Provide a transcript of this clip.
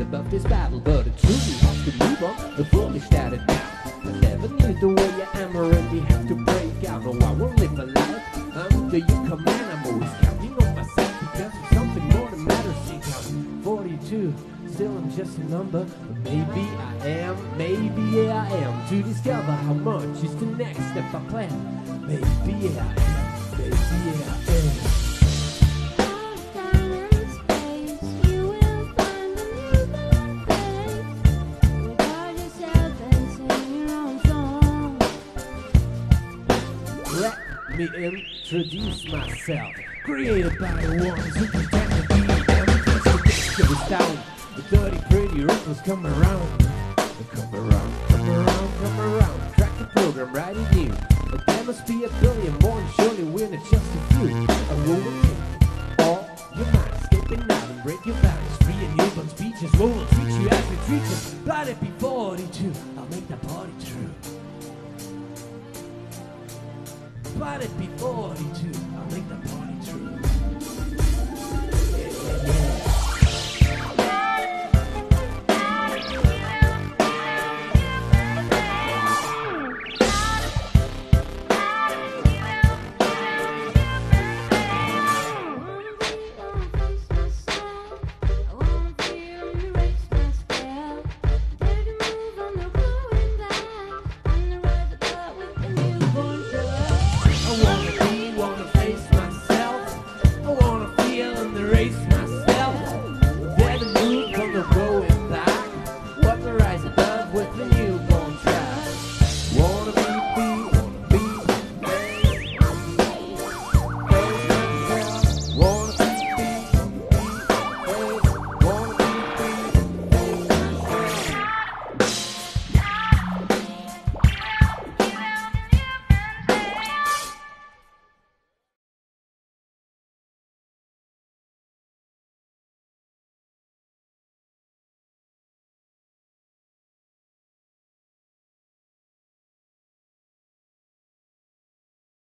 above this battle, but it truly has to move on. The foolish that it now. I never knew the way I am already have to break out. No, I won't live a life under your command. I'm always counting on myself because of something more that matters. Think I'm 42, still I'm just a number. Maybe I am, maybe yeah I am. To discover how much is the next step I plan. Maybe yeah I am, maybe yeah I am. Let me introduce myself. Created by the ones who pretend to be them. It's the sound. The dirty, pretty ripples come around. They come around, come around, come around. Track the program right in you. But there must be a billion more, and surely we're not just a few. A woman take all your mind, escaping out and break your bounds. Free and newborn speeches, we will treat you as we treat you. Blinded be 42, I'll make the party true. Blinded be 42, I'll make the party